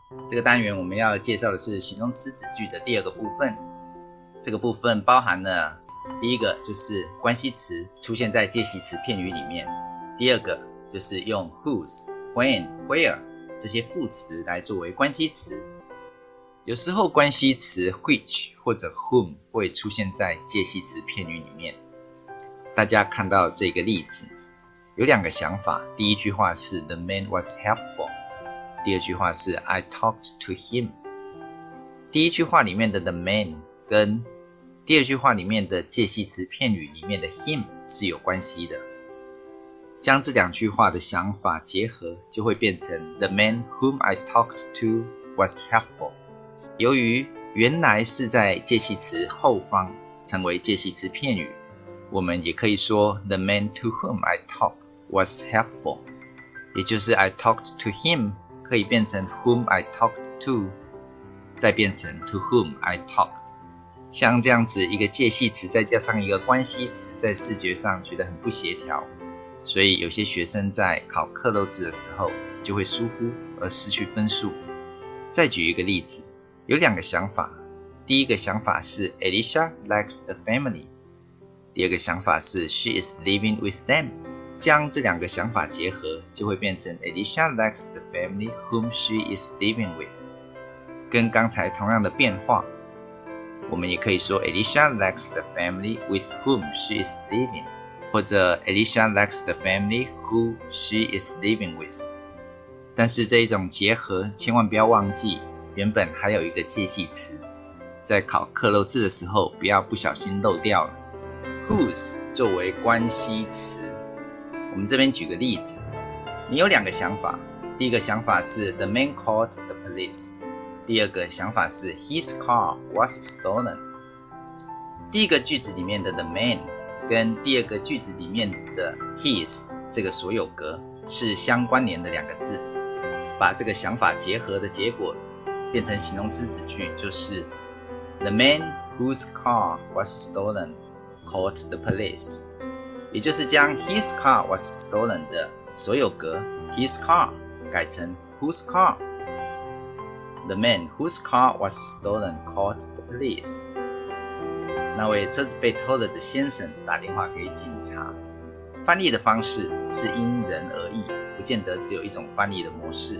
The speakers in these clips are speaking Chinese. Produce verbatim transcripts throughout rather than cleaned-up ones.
这个单元我们要介绍的是形容词子句的第二个部分。这个部分包含了第一个就是关系词出现在介系词片语里面，第二个就是用 whose、when、where 这些副词来作为关系词。有时候关系词 which 或者 whom 会出现在介系词片语里面。大家看到这个例子，有两个想法。第一句话是 The man was helpful， 第二句话是 I talked to him。 第一句话里面的 the man 跟第二句话里面的介系词片语里面的 him 是有关系的。将这两句话的想法结合，就会变成 The man whom I talked to was helpful。 由于原来是在介系词后方成为介系词片语，我们也可以说 The man to whom I talked was helpful， 也就是 I talked to him 可以变成 whom I talked to， 再变成 to whom I talked。 像这样子一个介系词再加上一个关系词，在视觉上觉得很不协调，所以有些学生在考克漏字的时候就会疏忽而失去分数。再举一个例子，有两个想法。第一个想法是 Alicia likes the family， 第二个想法是 She is living with them。 将这两个想法结合，就会变成 Alicia likes the family whom she is living with。 跟刚才同样的变化，我们也可以说 Alicia likes the family with whom she is living， 或者 Alicia likes the family who she is living with。 但是这一种结合千万不要忘记原本还有一个介系词，在考克漏字的时候不要不小心漏掉了。 whose 作为关系词，我们这边举个例子，你有两个想法。第一个想法是 The man called the police， 第二个想法是 His car was stolen。 第一个句子里面的 the man 跟第二个句子里面的 his 这个所有格是相关联的两个字，把这个想法结合的结果变成形容词子句，就是 The man whose car was stolen called the police， 也就是将 his car was stolen 的所有格 his car 改成 whose car。 The man whose car was stolen called the police。 那位车子被偷了的先生打电话给警察。翻译的方式是因人而异，不见得只有一种翻译的模式。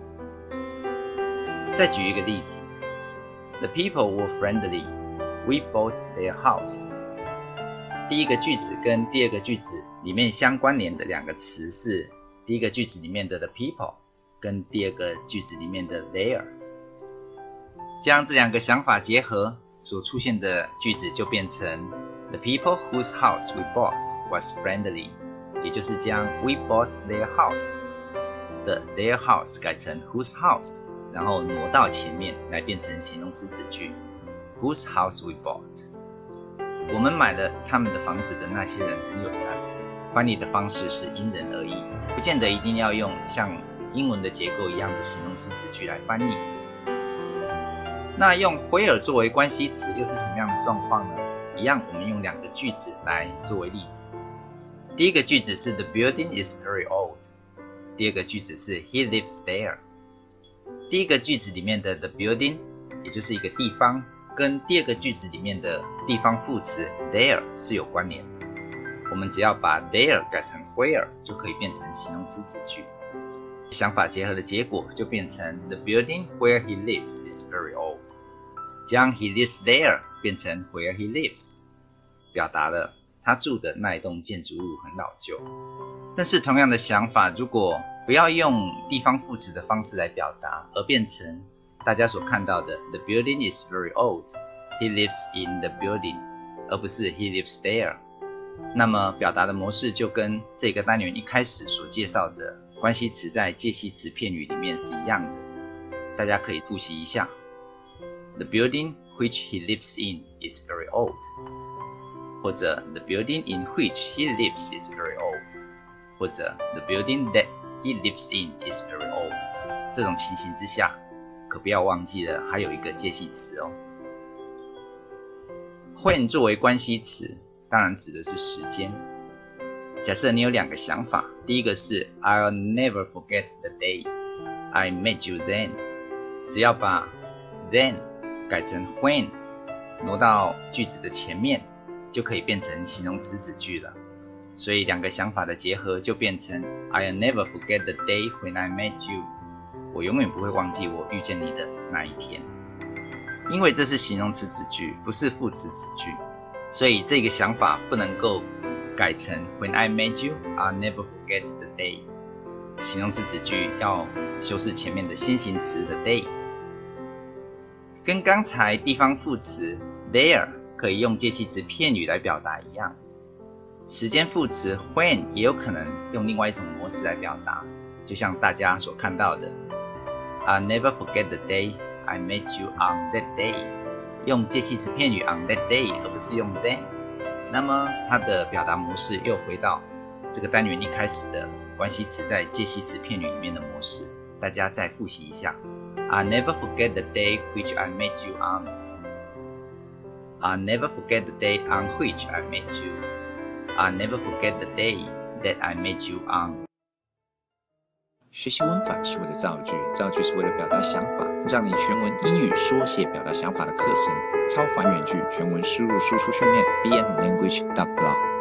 再举一个例子， The people were friendly. We bought their house。 第一个句子跟第二个句子里面相关联的两个词是第一个句子里面的 the people 跟第二个句子里面的 their。 将这两个想法结合，所出现的句子就变成 The people whose house we bought was friendly， 也就是将 we bought their house 的 their house 改成 whose house， 然后挪到前面来变成形容词子句 whose house we bought。 我们买了他们的房子的那些人很友善。翻译的方式是因人而异，不见得一定要用像英文的结构一样的形容词子句来翻译。那用 where 作为关系词又是什么样的状况呢？一样，我们用两个句子来作为例子。第一个句子是 The building is very old， 第二个句子是 He lives there。 第一个句子里面的 the building 也就是一个地方，跟第二个句子里面的地方副词 there 是有关联的。我们只要把 there 改成 where 就可以变成形容词子句。想法结合的结果就变成 The building where he lives is very old， 将 he lives there 变成 where he lives， 表达了他住的那一栋建筑物很老旧。但是同样的想法，如果不要用地方副词的方式来表达，而变成大家所看到的 The building is very old， He lives in the building， 而不是 He lives there， 那么表达的模式就跟这个单元一开始所介绍的关系词在介系词片语里面是一样的。大家可以复习一下 The building which he lives in is very old， 或者 The building in which he lives is very old， 或者 The building that he lives in is very old。 这种情形之下，可不要忘记了还有一个介系词哦。when 作为关系词，当然指的是时间。假设你有两个想法，第一个是 I'll never forget the day I met you then， 只要把 then 改成 when， 挪到句子的前面，就可以变成形容词子句了。所以两个想法的结合就变成 I'll never forget the day when I met you。 我永远不会忘记我遇见你的那一天。因为这是形容词子句，不是副词子句，所以这个想法不能够改成 When I met you, I'll never forget the day。 形容词子句要修饰前面的先行词的 day。 跟刚才地方副词 there 可以用介系词片语来表达一样，时间副词 when 也有可能用另外一种模式来表达，就像大家所看到的 I'll never forget the day I met you on that day， 用介系词片语 on that day 而不是用 then。 那么它的表达模式又回到这个单元一开始的关系词在介系词片语里面的模式，大家再复习一下。 I'll never forget the day which I met you on。 I'll never forget the day on which I met you。 I'll never forget the day that I met you on。 学习文法是为了造句，造句是为了表达想法，让你全文英语说写表达想法的课程，超凡远距全文输入输出训练 B N Language dot blog。